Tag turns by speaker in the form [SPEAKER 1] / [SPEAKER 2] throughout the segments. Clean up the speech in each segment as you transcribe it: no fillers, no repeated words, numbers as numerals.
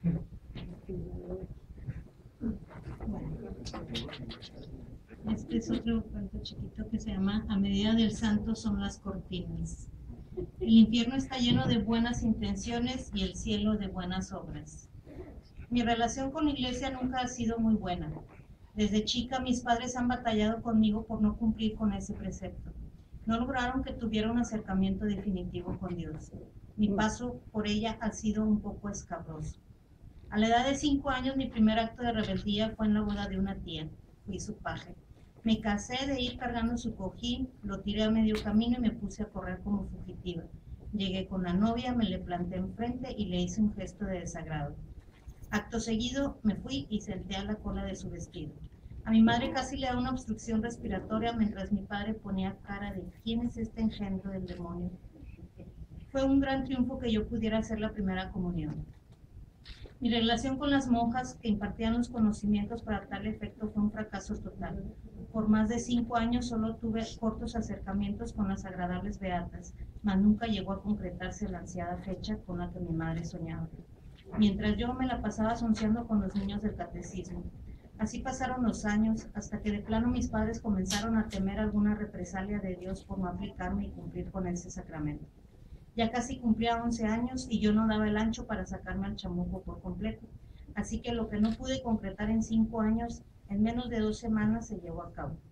[SPEAKER 1] Bueno, este es otro cuento chiquito que se llama A medida del santo son las cortinas. El infierno está lleno de buenas intenciones y el cielo de buenas obras. Mi relación con la iglesia nunca ha sido muy buena. Desde chica mis padres han batallado conmigo por no cumplir con ese precepto. No lograron que tuviera un acercamiento definitivo con Dios. Mi paso por ella ha sido un poco escabroso. A la edad de 5 años mi primer acto de rebeldía fue en la boda de una tía. Fui su paje. Me cansé de ir cargando su cojín, lo tiré a medio camino y me puse a correr como fugitiva. Llegué con la novia, me le planté enfrente y le hice un gesto de desagrado. Acto seguido me fui y senté a la cola de su vestido. A mi madre casi le da una obstrucción respiratoria mientras mi padre ponía cara de ¿quién es este engendro del demonio? Fue un gran triunfo que yo pudiera hacer la primera comunión. Mi relación con las monjas que impartían los conocimientos para tal efecto fue un fracaso total. Por más de 5 años solo tuve cortos acercamientos con las agradables beatas, mas nunca llegó a concretarse la ansiada fecha con la que mi madre soñaba. Mientras yo me la pasaba sonceando con los niños del catecismo. Así pasaron los años, hasta que de plano mis padres comenzaron a temer alguna represalia de Dios por no aplicarme y cumplir con ese sacramento. Ya casi cumplía 11 años y yo no daba el ancho para sacarme al chamuco por completo. Así que lo que no pude concretar en 5 años, en menos de 2 semanas se llevó a cabo.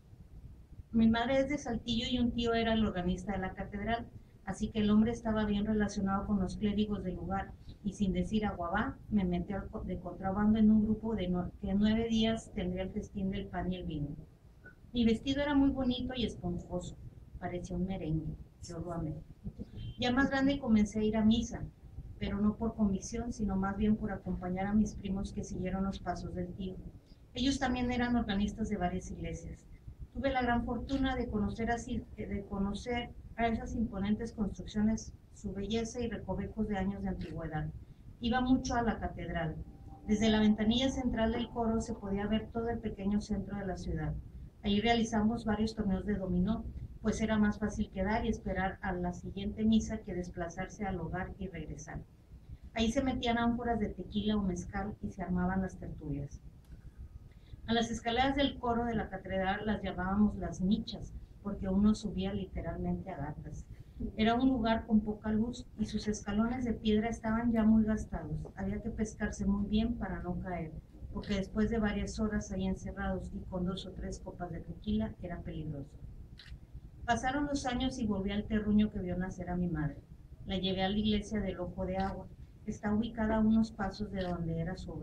[SPEAKER 1] Mi madre es de Saltillo y un tío era el organista de la catedral, así que el hombre estaba bien relacionado con los clérigos del lugar y sin decir aguabá, me metió de contrabando en un grupo que 9 días tendría el festín del pan y el vino. Mi vestido era muy bonito y esponjoso, parecía un merengue, yo lo amé. Ya más grande comencé a ir a misa, pero no por convicción, sino más bien por acompañar a mis primos que siguieron los pasos del tío. Ellos también eran organistas de varias iglesias. Tuve la gran fortuna de conocer a esas imponentes construcciones, su belleza y recovecos de años de antigüedad. Iba mucho a la catedral. Desde la ventanilla central del coro se podía ver todo el pequeño centro de la ciudad. Allí realizamos varios torneos de dominó, pues era más fácil quedar y esperar a la siguiente misa que desplazarse al hogar y regresar. Ahí se metían ánforas de tequila o mezcal y se armaban las tertulias. A las escaleras del coro de la catedral las llamábamos las nichas, porque uno subía literalmente a gatas. Era un lugar con poca luz y sus escalones de piedra estaban ya muy gastados. Había que pescarse muy bien para no caer, porque después de varias horas ahí encerrados y con 2 o 3 copas de tequila era peligroso. Pasaron los años y volví al terruño que vio nacer a mi madre. La llevé a la iglesia del Ojo de Agua. Está ubicada a unos pasos de donde era su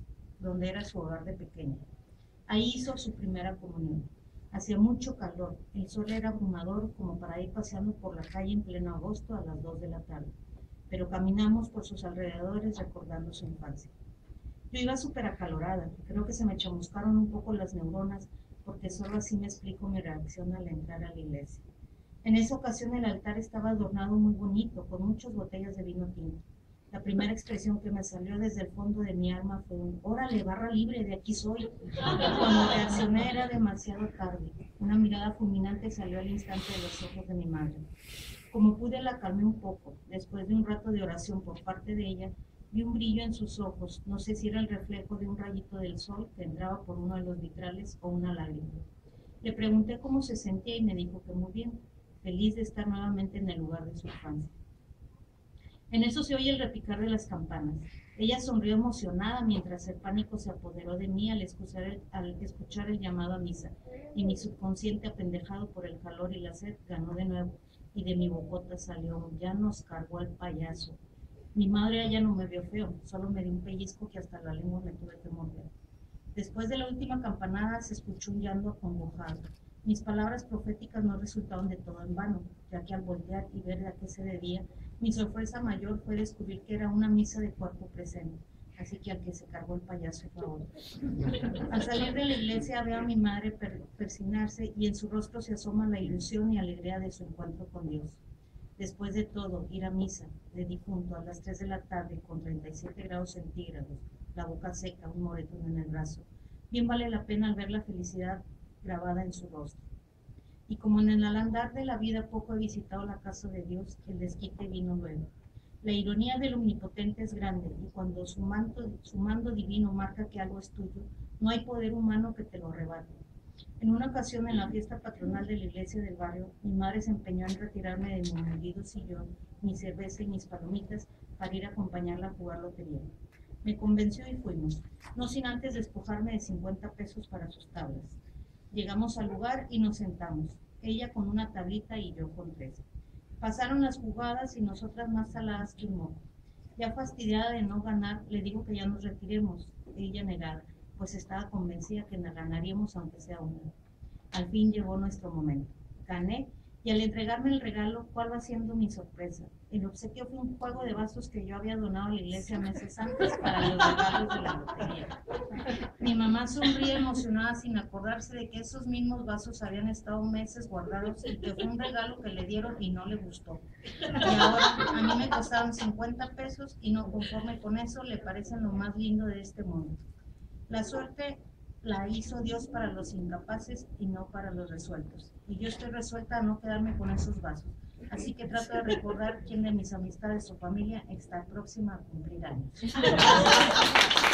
[SPEAKER 1] hogar de pequeña. Ahí hizo su primera comunión. Hacía mucho calor, el sol era abrumador como para ir paseando por la calle en pleno agosto a las 2 de la tarde, pero caminamos por sus alrededores recordando su infancia. Yo iba súper acalorada, creo que se me chamuscaron un poco las neuronas, porque solo así me explico mi reacción al entrar a la iglesia. En esa ocasión el altar estaba adornado muy bonito, con muchas botellas de vino tinto. La primera expresión que me salió desde el fondo de mi alma fue un órale, barra libre, de aquí soy. Cuando reaccioné era demasiado tarde. Una mirada fulminante salió al instante de los ojos de mi madre. Como pude la calmé un poco. Después de un rato de oración por parte de ella, vi un brillo en sus ojos, no sé si era el reflejo de un rayito del sol que entraba por uno de los vitrales o una lágrima. Le pregunté cómo se sentía y me dijo que muy bien, feliz de estar nuevamente en el lugar de su infancia. En eso se oye el repicar de las campanas. Ella sonrió emocionada mientras el pánico se apoderó de mí al escuchar el llamado a misa, y mi subconsciente, apendejado por el calor y la sed, ganó de nuevo, y de mi bocota salió, ya nos cargó al payaso. Mi madre allá no me vio feo, solo me dio un pellizco que hasta la lengua me tuve que morder. Después de la última campanada se escuchó un llanto acongojado. Mis palabras proféticas no resultaron de todo en vano, ya que al voltear y ver a qué se debía, mi sorpresa mayor fue descubrir que era una misa de cuerpo presente, así que al que se cargó el payaso fue a otro. Al salir de la iglesia veo a mi madre persignarse y en su rostro se asoma la ilusión y alegría de su encuentro con Dios. Después de todo, ir a misa, de difunto a las 3 de la tarde con 37 grados centígrados, la boca seca, un moretón en el brazo, bien vale la pena al ver la felicidad grabada en su rostro. Y como en el andar de la vida poco he visitado la casa de Dios, el desquite vino luego. La ironía del omnipotente es grande, y cuando su mando divino marca que algo es tuyo, no hay poder humano que te lo arrebate. En una ocasión, en la fiesta patronal de la iglesia del barrio, mi madre se empeñó en retirarme de mi hundido sillón, mi cerveza y mis palomitas para ir a acompañarla a jugar lotería. Me convenció y fuimos, no sin antes despojarme de 50 pesos para sus tablas. Llegamos al lugar y nos sentamos, ella con una tablita y yo con 3. Pasaron las jugadas y nosotras más saladas que un moco. Ya fastidiada de no ganar, le digo que ya nos retiremos, ella negada, pues estaba convencida que nos ganaríamos aunque sea una. Al fin llegó nuestro momento. Gané, y al entregarme el regalo, ¿cuál va siendo mi sorpresa? El obsequio fue un juego de vasos que yo había donado a la iglesia meses antes para los regalos de la lotería. Mi mamá sonríe emocionada sin acordarse de que esos mismos vasos habían estado meses guardados y que fue un regalo que le dieron y no le gustó. Y ahora a mí me costaron 50 pesos y no conforme con eso le parecen lo más lindo de este mundo. La suerte la hizo Dios para los incapaces y no para los resueltos. Y yo estoy resuelta a no quedarme con esos vasos. Así que trato de recordar quién de mis amistades o familia está próxima a cumplir años.